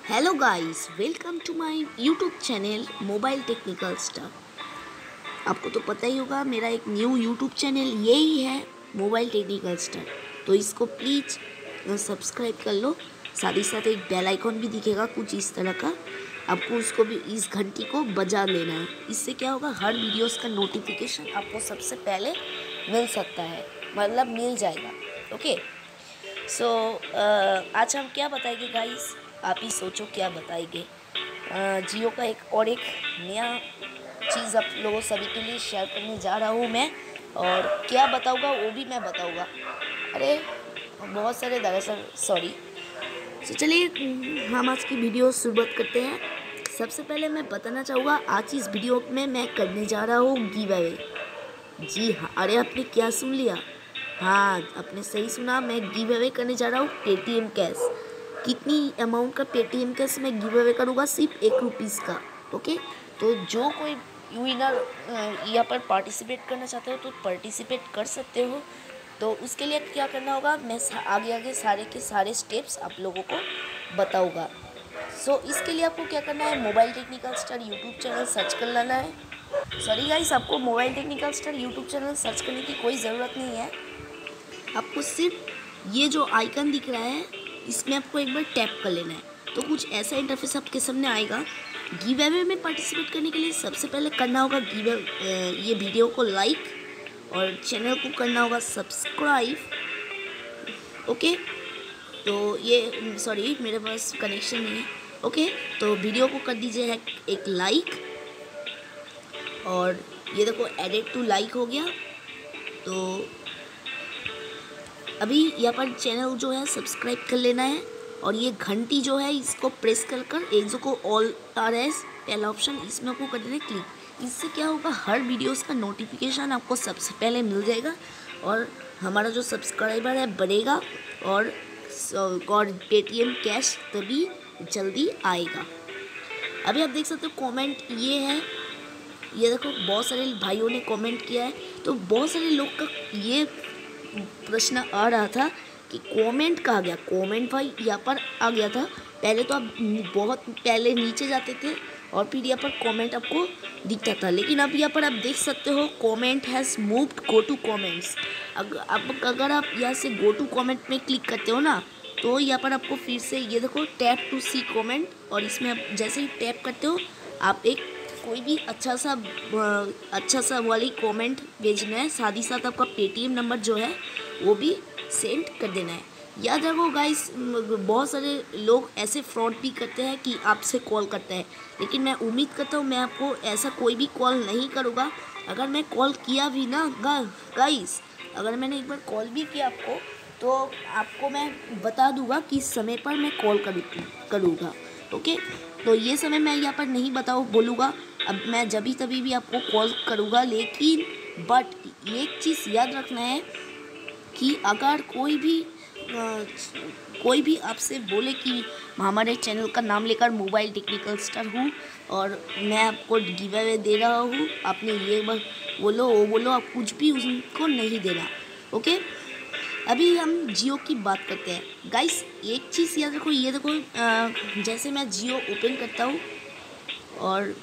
Hello guys, welcome to my YouTube channel mobile technical star. आपको तो पता ही होगा मेरा एक न्यू यूट्यूब चैनल यही है मोबाइल टेक्निकल स्टार। तो इसको प्लीज़ सब्सक्राइब कर लो। साथ ही साथ एक बेल आइकॉन भी दिखेगा कुछ इस तरह का, आपको उसको भी इस घंटी को बजा लेना है। इससे क्या होगा, हर वीडियोस का नोटिफिकेशन आपको सबसे पहले मिल सकता है, मतलब मिल जाएगा। ओके सो आज हम क्या बताएंगे गाइस, आप ही सोचो क्या बताएंगे। जियो का एक नया चीज़ आप लोगों सभी के लिए शेयर करने जा रहा हूँ मैं, और क्या बताऊँगा वो भी मैं बताऊँगा। अरे बहुत सारे दरअसल सॉरी। तो चलिए हम आज की वीडियो शुरुआत करते हैं। सबसे पहले मैं बताना चाहूँगा, आज इस वीडियो में मैं करने जा रहा हूँ गिव अवे। जी हाँ, अरे आपने क्या सुन लिया, हाँ आपने सही सुना, मैं गिव अवे करने जा रहा हूँ पेटीएम कैश। कितनी अमाउंट का पेटीएम कैश मैं गिव अवे करूँगा, सिर्फ ₹1 का। ओके, तो जो कोई विनर यहाँ पर पार्टिसिपेट करना चाहते हो तो पार्टिसिपेट कर सकते हो। तो उसके लिए क्या करना होगा, मैं आगे आगे सारे के सारे स्टेप्स आप लोगों को बताऊँगा। सो इसके लिए आपको क्या करना है, mobile technical star YouTube channel search कर लेना है। सॉरी गाइस, आपको mobile technical star YouTube channel search करने की कोई ज़रूरत नहीं है। आपको सिर्फ ये जो आइकन दिख रहा है इसमें आपको एक बार टैप कर लेना है। तो कुछ ऐसा इंटरफेस आपके सामने आएगा। गिव अवे में पार्टिसिपेट करने के लिए सबसे पहले करना होगा ये वीडियो को लाइक और चैनल को करना होगा सब्सक्राइब। ओके, तो ये सॉरी मेरे पास कनेक्शन नहीं है। ओके, तो वीडियो को कर दीजिए एक लाइक, और ये देखो एडिट टू लाइक हो गया। तो अभी यहाँ पर चैनल जो है सब्सक्राइब कर लेना है, और ये घंटी जो है इसको प्रेस कर एक जो को ऑल RS पहला ऑप्शन इसमें आपको कर देना है क्लिक। इससे क्या होगा, हर वीडियोस का नोटिफिकेशन आपको सबसे पहले मिल जाएगा, और हमारा जो सब्सक्राइबर है बढ़ेगा, और पेटीएम कैश तभी जल्दी आएगा। अभी आप देख सकते हो कमेंट ये है, ये देखो बहुत सारे भाइयों ने कमेंट किया है। तो बहुत सारे लोग का ये प्रश्न आ रहा था कि कमेंट कहाँ गया, कमेंट भाई यहाँ पर आ गया था। पहले तो आप बहुत पहले नीचे जाते थे और फिर यहाँ पर कमेंट आपको दिखता था, लेकिन अब यहाँ पर आप देख सकते हो comment has moved go to comments. अगर आप यहाँ से गो टू कमेंट में क्लिक करते हो ना, तो यहाँ पर आपको फिर से ये देखो टैप टू सी कमेंट, और इसमें आप जैसे ही टैप करते हो आप एक कोई भी अच्छा सा वाली कमेंट भेजना है। साथ ही साथ आपका पेटीएम नंबर जो है वो भी सेंड कर देना है। याद रखो गाइस, बहुत सारे लोग ऐसे फ्रॉड भी करते हैं कि आपसे कॉल करते हैं, लेकिन मैं उम्मीद करता हूँ मैं आपको ऐसा कोई भी कॉल नहीं करूँगा। अगर मैं कॉल किया भी ना गाइस, अगर मैंने एक बार कॉल भी किया आपको, तो आपको मैं बता दूँगा किस समय पर मैं कॉल करूँगा। ओके, तो ये समय मैं यहाँ पर नहीं बोलूँगा, अब मैं जभी तभी भी आपको कॉल करूँगा। लेकिन बट एक चीज़ याद रखना है कि अगर कोई भी आपसे बोले कि हमारे चैनल का नाम लेकर मोबाइल टेक्निकल स्टार हूँ और मैं आपको गिव अवे दे रहा हूँ, आपने ये बोलो वो बोलो, आप कुछ भी उनको नहीं देना। ओके, अभी हम जियो की बात करते हैं गाइस। एक चीज़ याद रखो, ये देखो जैसे मैं जियो ओपन करता हूँ और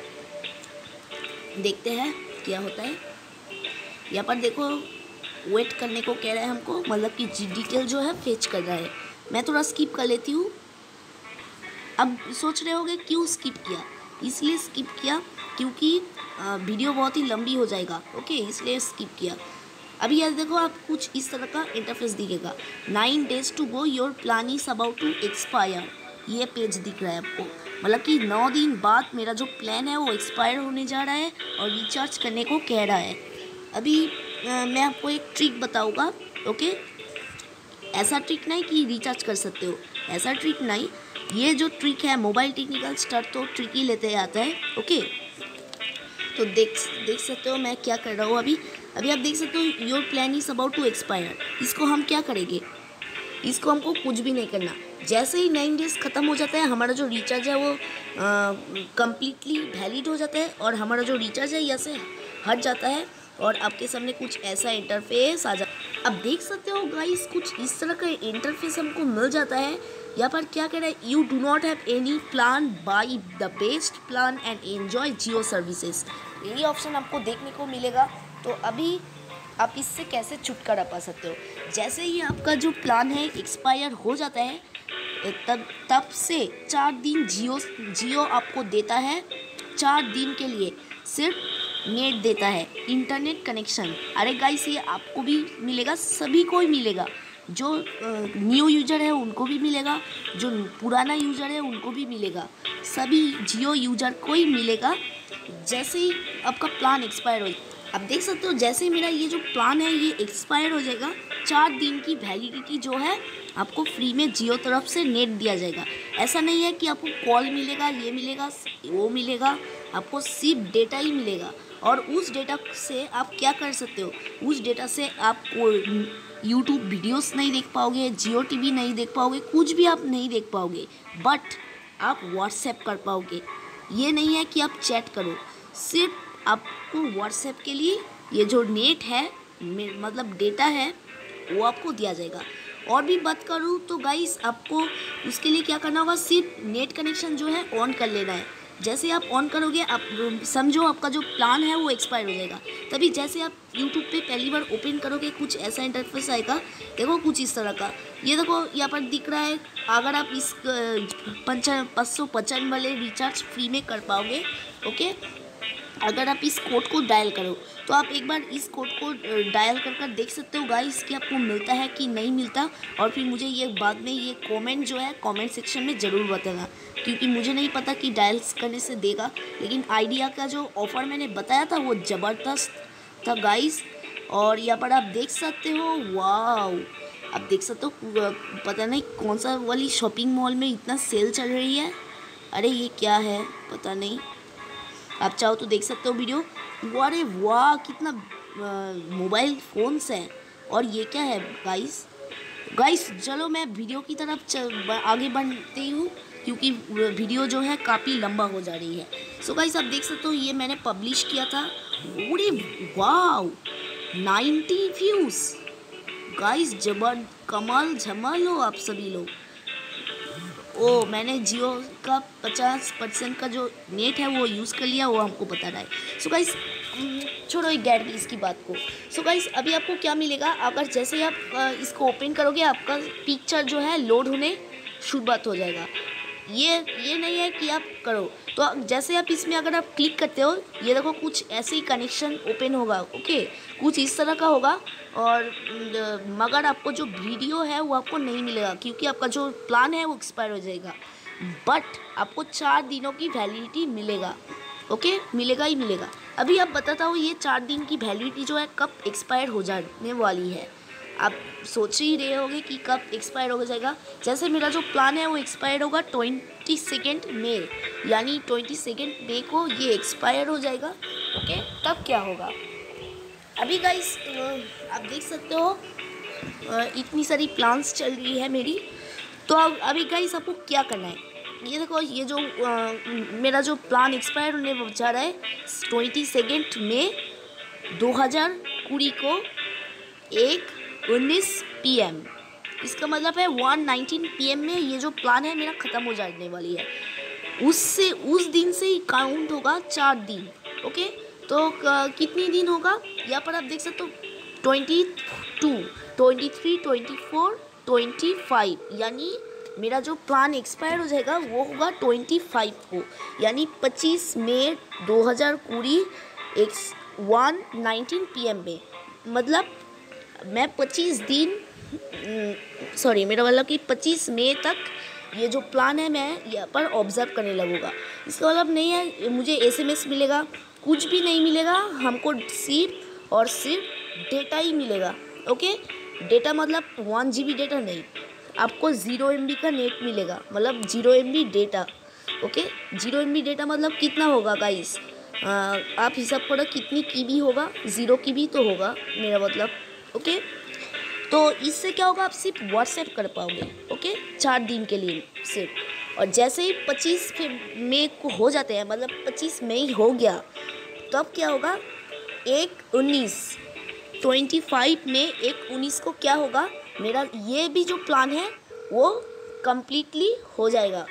देखते हैं क्या होता है। यहाँ पर देखो वेट करने को कह रहा है हमको, मतलब कि डिटेल जो है फेच कर रहा है। मैं थोड़ा स्किप कर लेती हूँ। अब सोच रहे होगे क्यों स्किप किया, इसलिए स्किप किया क्योंकि वीडियो बहुत ही लंबी हो जाएगा। ओके, इसलिए स्किप किया। अभी यार देखो आप कुछ इस तरह का इंटरफेस दिखेगा, 9 days to go, your plan is about to expire. ये पेज दिख रहा है आपको, मतलब कि 9 दिन बाद मेरा जो प्लान है वो एक्सपायर होने जा रहा है और रिचार्ज करने को कह रहा है। अभी मैं आपको एक ट्रिक बताऊंगा। ओके, ऐसा ट्रिक नहीं कि रिचार्ज कर सकते हो, ऐसा ट्रिक नहीं। ये जो ट्रिक है मोबाइल टेक्निकल स्टार तो ट्रिक ही लेते आता है। ओके, तो देख सकते हो मैं क्या कर रहा हूँ। अभी आप देख सकते हो your plan is about to expire. इसको हम क्या करेंगे, इसको हमको कुछ भी नहीं करना। जैसे ही 9 days ख़त्म हो जाता है, हमारा जो रिचार्ज है वो कम्प्लीटली वैलिड हो जाता है, और हमारा जो रिचार्ज है यहाँ से हट जाता है, और आपके सामने कुछ ऐसा इंटरफेस आ जाता है। अब देख सकते हो गाइस, कुछ इस तरह का इंटरफेस हमको मिल जाता है। यहाँ पर क्या कह रहा है, you do not have any plan, buy the best plan and enjoy Jio services. यही ऑप्शन आपको देखने को मिलेगा। तो अभी आप इससे कैसे छुटकारा पा सकते हो, जैसे ही आपका जो प्लान है एक्सपायर हो जाता है तब से 4 दिन जियो आपको देता है, 4 दिन के लिए सिर्फ नेट देता है, इंटरनेट कनेक्शन। अरे गाइस ये आपको भी मिलेगा, सभी को ही मिलेगा, जो न्यू यूजर है उनको भी मिलेगा, जो पुराना यूजर है उनको भी मिलेगा, सभी जियो यूजर को ही मिलेगा जैसे ही आपका प्लान एक्सपायर हो। आप देख सकते हो जैसे ही मेरा ये जो प्लान है ये एक्सपायर हो जाएगा, 4 दिन की वैलिडिटी जो है आपको फ्री में जियो तरफ से नेट दिया जाएगा। ऐसा नहीं है कि आपको कॉल मिलेगा, ये मिलेगा, वो मिलेगा, आपको सिर्फ डेटा ही मिलेगा। और उस डेटा से आप क्या कर सकते हो, उस डेटा से आप यूट्यूब वीडियोस नहीं देख पाओगे, जियो टीवी नहीं देख पाओगे, कुछ भी आप नहीं देख पाओगे, बट आप व्हाट्सएप कर पाओगे। ये नहीं है कि आप चैट करो, सिर्फ आपको व्हाट्सएप के लिए ये जो नेट है मतलब डेटा है वो आपको दिया जाएगा। और भी बात करूँ तो गाइस आपको उसके लिए क्या करना होगा, सिर्फ नेट कनेक्शन जो है ऑन कर लेना है। जैसे आप ऑन करोगे, आप समझो आपका जो प्लान है वो एक्सपायर हो जाएगा, तभी जैसे आप यूट्यूब पे पहली बार ओपन करोगे कुछ ऐसा इंटरफेस आएगा, देखो कुछ इस तरह का। ये देखो यहाँ पर दिख रहा है, अगर आप इस 555 वाले रिचार्ज फ्री में कर पाओगे, ओके, अगर आप इस कोड को डायल करो तो आप एक बार इस कोड को डायल कर देख सकते हो गाइस कि आपको मिलता है कि नहीं मिलता। और फिर मुझे ये बाद में ये कमेंट जो है कमेंट सेक्शन में ज़रूर बताना, क्योंकि मुझे नहीं पता कि डायल करने से देगा, लेकिन आइडिया का जो ऑफ़र मैंने बताया था वो ज़बरदस्त था गाइस। और यहाँ पर आप देख सकते हो, वाओ, आप देख सकते हो, पता नहीं कौन सा वाली शॉपिंग मॉल में इतना सेल चल रही है। अरे ये क्या है पता नहीं, आप चाहो तो देख सकते हो वीडियो। अरे वाह कितना मोबाइल फ़ोन्स है। और ये क्या है गाइस चलो मैं वीडियो की तरफ आगे बढ़ती हूँ, क्योंकि वीडियो जो है काफ़ी लंबा हो जा रही है। सो गाइस आप देख सकते हो ये मैंने पब्लिश किया था। अरे वाह 90 व्यूज़ गाइस, जबर कमाल झमाल हो आप सभी लोग। ओ मैंने जियो का 50% का जो नेट है वो यूज़ कर लिया, वो हमको पता रहा है। सो गाइस छोड़ो एक गैर की इसकी बात को। सो गाइस अभी आपको क्या मिलेगा, अगर जैसे ही आप इसको ओपन करोगे आपका पिक्चर जो है लोड होने शुरुआत हो जाएगा। ये नहीं है कि आप करो, तो जैसे आप इसमें अगर आप क्लिक करते हो, ये देखो कुछ ऐसे ही कनेक्शन ओपन होगा, ओके, कुछ इस तरह का होगा। और मगर आपको जो वीडियो है वो आपको नहीं मिलेगा, क्योंकि आपका जो प्लान है वो एक्सपायर हो जाएगा। बट आपको 4 दिनों की वैलिडिटी मिलेगा, ओके, मिलेगा ही मिलेगा। अभी आप बताता हूँ ये 4 दिन की वैलिडिटी जो है कब एक्सपायर हो जाने वाली है। आप सोच ही रहे होगे कि कब एक्सपायर हो जाएगा। जैसे मेरा जो प्लान है वो एक्सपायर होगा 22 मई, यानी 22 मई को ये एक्सपायर हो जाएगा, ओके। तब क्या होगा, अभी गाइस आप देख सकते हो इतनी सारी प्लान्स चल रही है मेरी। तो अब अभी गाइस आपको क्या करना है, ये देखो ये जो मेरा जो प्लान एक्सपायर होने जा रहा है 22 मई 2020 को 1:19 PM। इसका मतलब है 1:19 PM में ये जो प्लान है मेरा ख़त्म हो जाने वाली है। उस दिन से ही काउंट होगा 4 दिन, ओके। तो कितनी दिन होगा यहाँ पर आप देख सकते हो 22, 23, 24, 25, यानी मेरा जो प्लान एक्सपायर हो जाएगा वो होगा 25 को, यानी 25 मई 2020 1:19 PM में। मतलब मैं 25 दिन मेरा मतलब कि 25 मई तक ये जो प्लान है मैं यहाँ पर ऑब्ज़र्व करने लगूँगा। इसका मतलब नहीं है मुझे SMS मिलेगा, कुछ भी नहीं मिलेगा, हमको सिर्फ और सिर्फ डेटा ही मिलेगा, ओके। डेटा मतलब 1 GB डेटा नहीं, आपको 0 MB का नेट मिलेगा, मतलब 0 MB data, okay. 0 MB data मतलब कितना होगा गाइस, आप हिसाब करो कितनी KB होगा, 0 KB तो होगा मेरा मतलब, ओके। तो इससे क्या होगा, आप सिर्फ व्हाट्सएप कर पाओगे, ओके, 4 दिन के लिए सिर्फ। और जैसे ही 25 मई को हो जाते हैं, मतलब 25 मई हो गया, तब क्या होगा 1:19 में 1:19 को क्या होगा, मेरा ये भी जो प्लान है वो कम्प्लीटली हो जाएगा।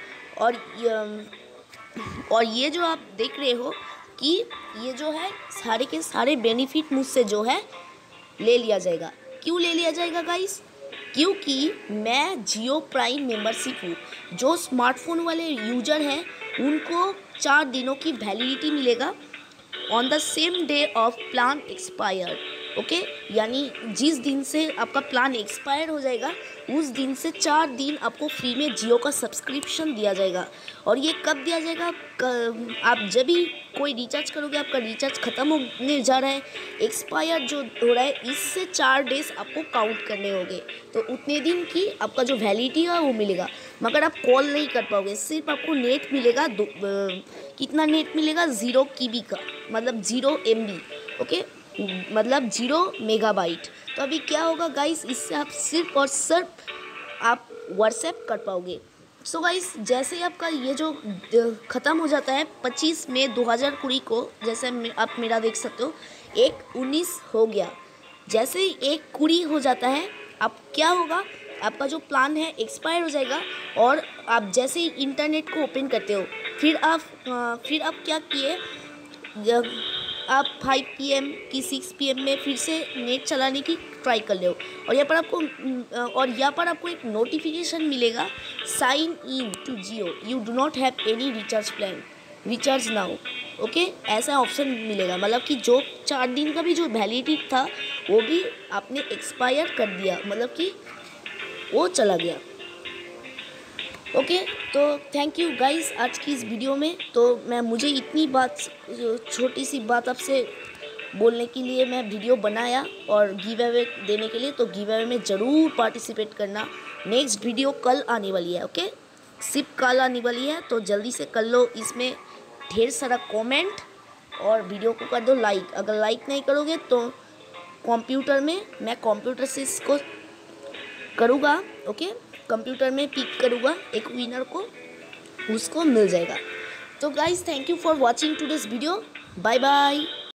और ये जो आप देख रहे हो कि ये जो है सारे के सारे बेनिफिट मुझसे जो है ले लिया जाएगा। क्यों ले लिया जाएगा गाइस? क्योंकि मैं जियो प्राइम मेंबरशिप हूँ। जो स्मार्टफोन वाले यूजर हैं उनको 4 दिनों की वैलिडिटी मिलेगा on the same day of plan expire. Okay, यानी जिस दिन से आपका प्लान एक्सपायर हो जाएगा उस दिन से 4 दिन आपको फ्री में जियो का सब्सक्रिप्शन दिया जाएगा। और ये कब दिया जाएगा? आप जब भी कोई रिचार्ज करोगे, आपका रिचार्ज ख़त्म होने जा रहा है, एक्सपायर जो हो रहा है, इससे 4 डेज आपको काउंट करने होंगे। तो उतने दिन की आपका जो वैलिडिटी है वो मिलेगा, मगर आप कॉल नहीं कर पाओगे। सिर्फ आपको नेट मिलेगा कितना नेट मिलेगा? 0 KB का, मतलब 0 MB। ओके, मतलब 0 मेगाबाइट। तो अभी क्या होगा गाइस, इससे आप सिर्फ और सिर्फ आप व्हाट्सएप कर पाओगे। सो गाइस, जैसे आपका ये जो ख़त्म हो जाता है 25 मई 2020 को, जैसे आप मेरा देख सकते हो 1/19 हो गया। जैसे ही 1/20 हो जाता है, अब क्या होगा, आपका जो प्लान है एक्सपायर हो जाएगा। और आप जैसे ही इंटरनेट को ओपन करते हो, फिर आप क्या किए, आप 5 PM की 6 PM में फिर से नेट चलाने की ट्राई कर लो। और यहाँ पर आपको एक नोटिफिकेशन मिलेगा, sign in to Jio, you do not have any recharge plan, recharge now. Okay, ऐसा ऑप्शन मिलेगा, मतलब कि जो 4 दिन का भी जो वैलिडिटी था वो भी आपने एक्सपायर कर दिया, मतलब कि वो चला गया। ओके, तो थैंक यू गाइस आज की इस वीडियो में। तो मुझे इतनी बात, छोटी सी बात आपसे बोलने के लिए मैं वीडियो बनाया और गिव अवे देने के लिए। तो गिव अवे में ज़रूर पार्टिसिपेट करना। नेक्स्ट वीडियो कल आने वाली है। ओके, सिर्फ कल आने वाली है, तो जल्दी से कर लो। इसमें ढेर सारा कमेंट और वीडियो को कर दो लाइक। अगर लाइक नहीं करोगे तो मैं कंप्यूटर से इसको करूँगा। ओके, कंप्यूटर में पिक करूँगा एक विनर को, उसको मिल जाएगा। तो guys, thank you for watching today's video. Bye bye.